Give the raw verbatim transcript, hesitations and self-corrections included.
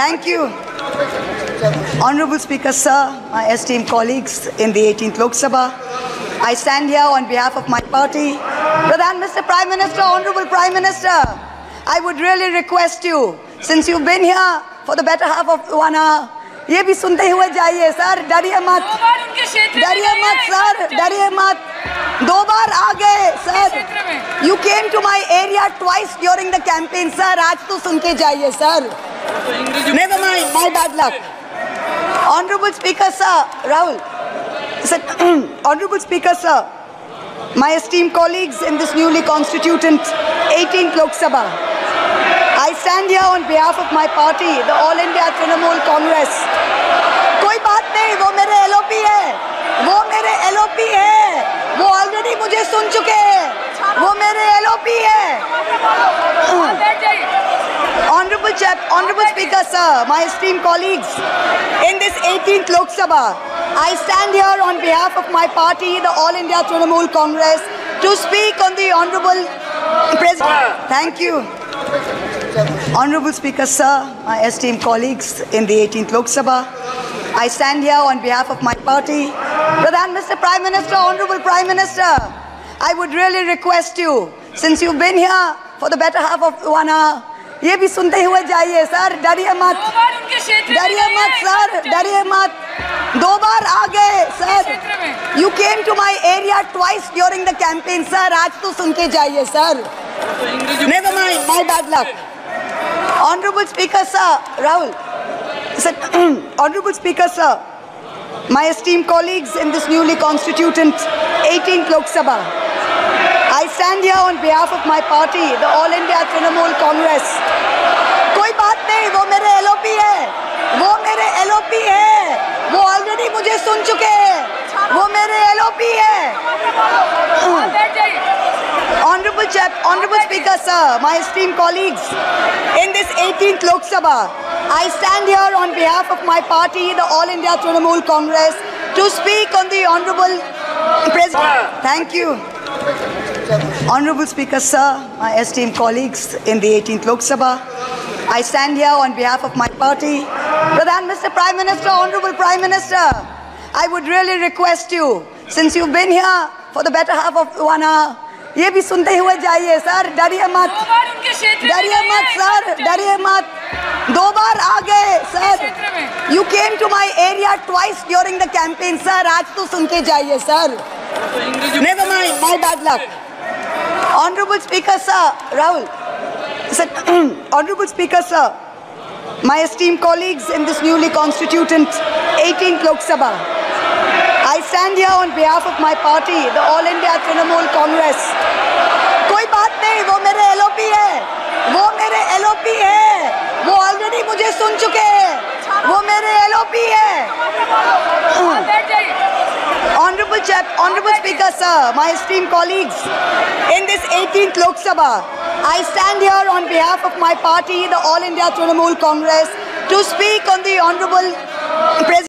Thank you. Honorable Speaker, sir, my esteemed colleagues in the eighteenth Lok Sabha, I stand here on behalf of my party. Pradhan, Mister Prime Minister, Honorable Prime Minister, I would really request you, since you've been here for the better half of one hour, ये भी सुनते हुए जाइए sir, डरिए मत, डरिए मत sir, डरिए मत, दो बार आ गए sir. You came to my area twice during the campaign, sir. आज तो सुन के जाइए sir. Never mind, my bad luck. Honorable Speaker, sir, Rahul. Sir, Honorable Speaker, sir, my esteemed colleagues in this newly constituted eighteenth Lok Sabha, I stand here on behalf of my party, the All India Trinamool Congress. कोई बात नहीं, वो मेरे L O P है, वो मेरे L O P है, वो ऑलरेडी मुझे सुन चुके हैं, वो मेरे L O P है. Honorable Chap, Honorable Speaker, sir, my esteemed colleagues in this eighteenth Lok Sabha, I stand here on behalf of my party, the All India Trinamool Congress, to speak on the Honorable President. Thank you. Honorable Speaker, sir, my esteemed colleagues in the eighteenth Lok Sabha, I stand here on behalf of my party. Pradhan, Mister Prime Minister, Honorable Prime Minister, I would really request you, since you've been here for the better half of one hour, ये भी सुनते हुए जाइए sir, डरिए मत, डरिए मत sir, डरिए मत, दो बार आ गए sir. You came to my area twice during the campaign, sir. आज तो सुन के जाइए sir. Never mind, my bad luck. Honorable Speaker, sir, Rahul. Sir, Honorable Speaker, sir, my esteemed colleagues in this newly constituted eighteenth Lok Sabha, I stand here on behalf of my party, the All India Trinamool Congress. कोई बात नहीं, वो मेरे L O P है, वो मेरे L O P है, वो ऑलरेडी मुझे सुन चुके हैं, वो मेरे L O P है. Honorable Chap, Honorable Speaker, sir, my esteemed colleagues in this eighteenth Lok Sabha, I stand here on behalf of my party, the All India Trinamool Congress, to speak on the Honorable President. Thank you. Honorable Speaker, sir, my esteemed colleagues in the eighteenth Lok Sabha, I stand here on behalf of my party. Pradhan, Mister Prime Minister, Honorable Prime Minister, I would really request you, since you've been here for the better half of one hour, ये भी सुनते हुए जाइए sir, डरिए मत, डरिए मत sir, डरिए मत, दो बार आ गए sir. You came to my area twice during the campaign, sir. आज तो सुन के जाइए sir. Never mind, my bad luck. Honorable Speaker, sir, Rahul. Sir, Honorable Speaker, sir, my esteemed colleagues in this newly constituted eighteenth Lok Sabha, I stand here on behalf of my party, the All India Trinamool Congress. कोई बात नहीं, वो मेरे L O P है, वो मेरे L O P है, वो ऑलरेडी मुझे सुन चुके हैं, वो मेरे L O P है. Honorable Chap, Honorable Speaker, sir, my esteemed colleagues in this eighteenth Lok Sabha, I stand here on behalf of my party, the All India Trinamool Congress, to speak on the Honorable President.